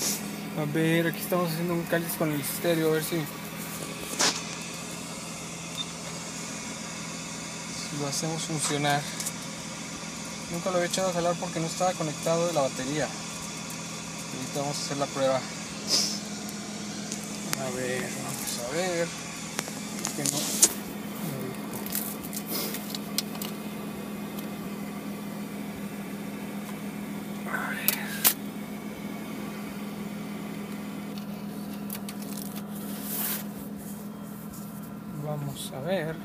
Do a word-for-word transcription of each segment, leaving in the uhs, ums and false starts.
A ver, aquí estamos haciendo un cáliz con el estéreo, a ver si, si lo hacemos funcionar. Nunca lo había echado a jalar porque no estaba conectado de la batería. Ahorita vamos a hacer la prueba. A ver, vamos a ver. Que no. A ver. Vamos a ver.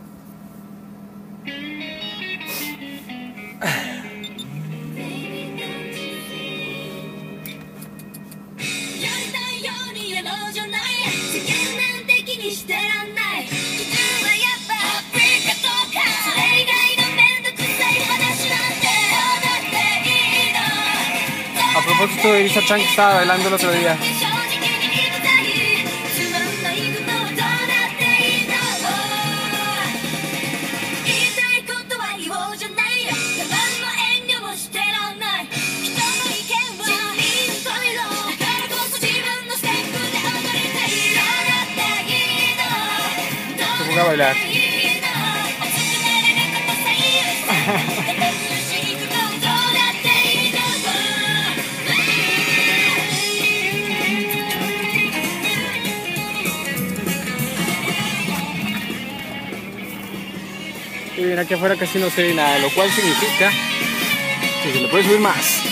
A propósito de Lisa Chan, que estaba bailando el otro día. Se ponga a bailar. Y bien, aquí afuera casi no se ve nada, lo cual significa que se le puede subir más.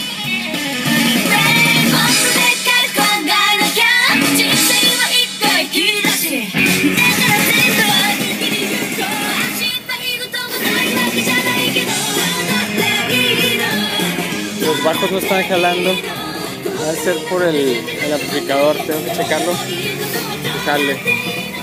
Los bajos no están jalando, va a ser por el, el amplificador, tengo que checarlo y jale.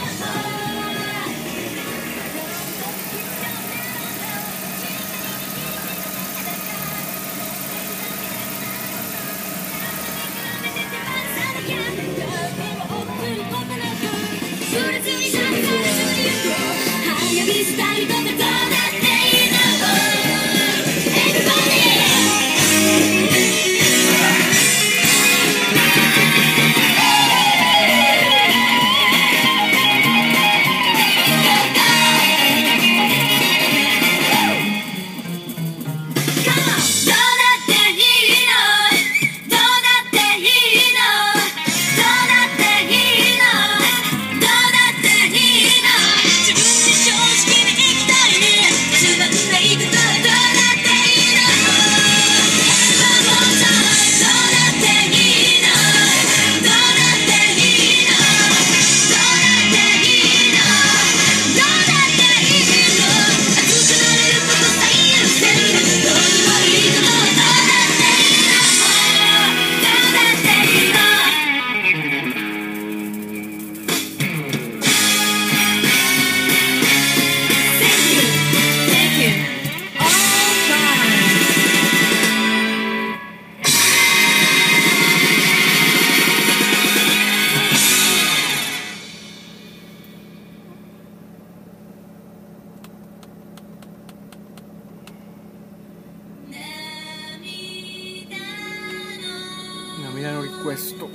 Mira, no recuesto.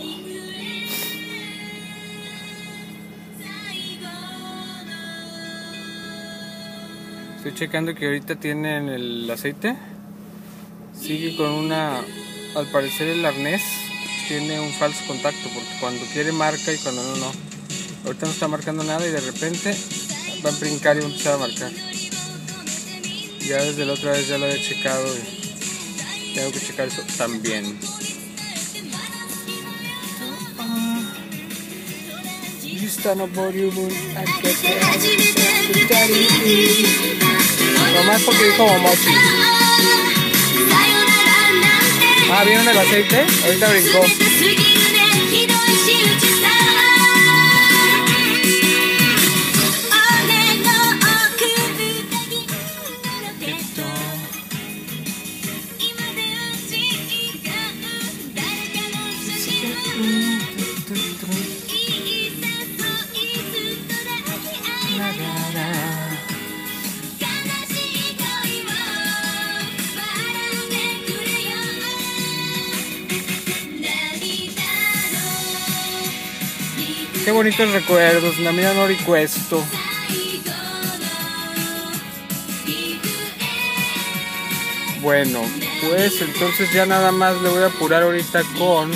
Estoy checando que ahorita tienen el aceite. Sigue con una... Al parecer el arnés tiene un falso contacto, porque cuando quiere marca y cuando no, no. Ahorita no está marcando nada y de repente va a brincar y va a empezar a marcar. Ya desde la otra vez ya lo había checado y tengo que checar eso también. Nomás porque dijo momochi. Ah, ¿vieron el aceite? Ahorita brincó. Qué bonitos recuerdos, Navidad no recuesto. Bueno, pues entonces ya nada más le voy a apurar ahorita con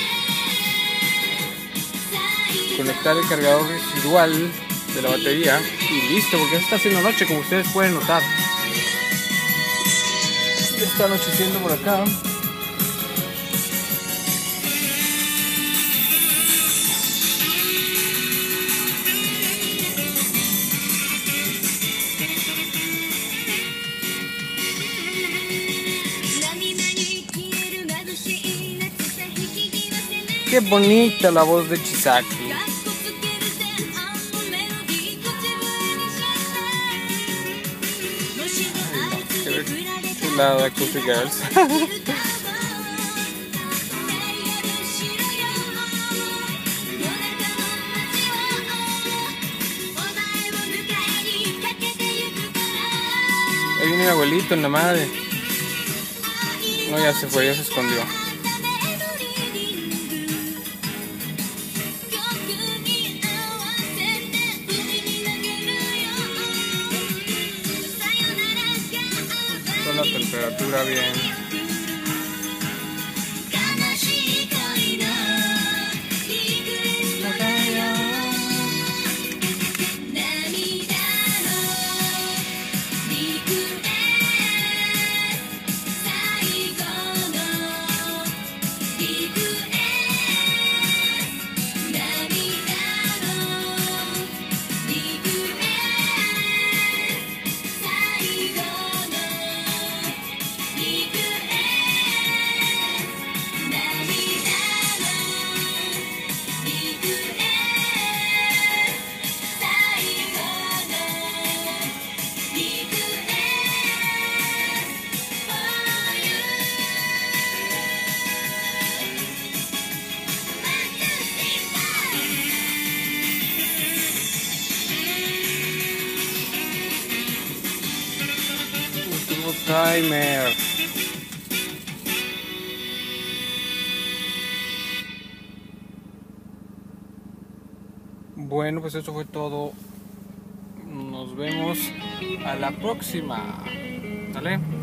conectar el cargador residual de la batería y listo, porque ya se está haciendo noche, como ustedes pueden notar. Ya está anocheciendo por acá. Qué bonita la voz de Chisaki. Qué chulada, Coffee Girls. Ahí viene mi abuelito en la madre. No, ya se fue, ya se escondió. Con la temperatura bien. Timer. Bueno, pues eso fue todo. Nos vemos a la próxima. ¿Vale?